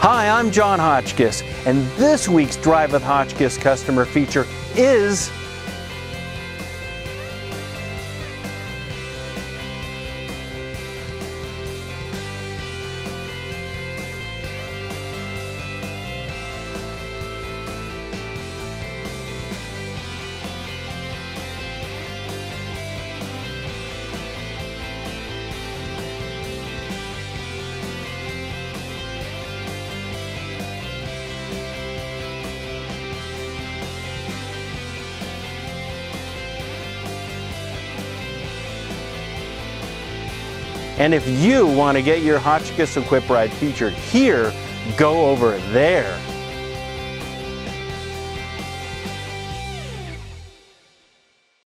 Hi, I'm John Hotchkiss, and this week's Drive with Hotchkiss customer feature is and if you want to get your Hotchkiss Equip Ride featured here, go over there.